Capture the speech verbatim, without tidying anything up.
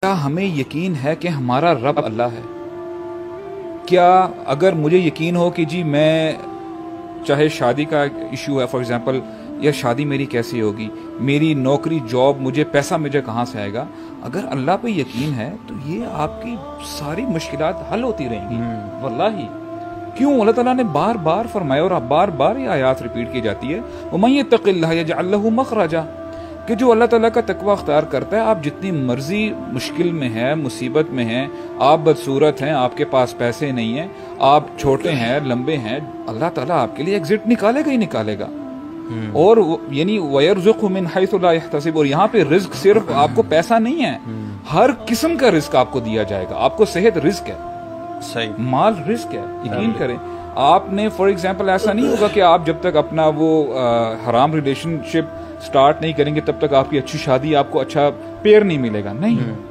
کیا ہمیں یقین ہے کہ ہمارا رب اللہ ہے؟ کیا اگر مجھے یقین ہو کہ جی میں چاہے شادی کا ایشو ہے فار ایگزامپل، یا شادی میری کیسی ہوگی، میری نوکری جاب، مجھے پیسہ مجھے کہاں سے آئے گا، اگر اللہ پہ یقین ہے تو یہ آپ کی ساری مشکلات حل ہوتی رہیں گی واللہ. کیوں اللہ تعالیٰ نے بار بار فرمایا اور بار بار یہ آیات ریپیٹ کی جاتی ہے، وَمَن يَتَّقِ اللَّهَ يَجْعَل لَّهُ مَخْرَجًا، کہ جو اللہ تعالیٰ کا تقوی اختیار کرتا ہے، آپ جتنی مرضی مشکل میں ہیں، مصیبت میں ہیں، آپ بدصورت ہیں، آپ کے پاس پیسے نہیں ہیں، آپ چھوٹے ہیں، لمبے ہیں، اللہ تعالیٰ آپ کے لیے ایگزٹ نکالے گا ہی نکالے گا. اور یعنی وَيَرْزُقْهُ مِنْ حَيْثُ لَا يَحْتَسِبُ، اور یہاں پہ رزق صرف آپ کو پیسہ نہیں ہے، ہر قسم کا رزق آپ کو دیا جائے گا. آپ کو صحت رزق ہے، صحیح، مال رزق ہے. یقین کریں آپ نے فار ایگزامپل ایسا نہیں ہوگا کہ آپ جب تک اپنا وہ حرام ریلیشن شپ سٹارٹ نہیں کریں گے تب تک آپ کی اچھی شادی، آپ کو اچھا پیئر نہیں ملے گا. نہیں،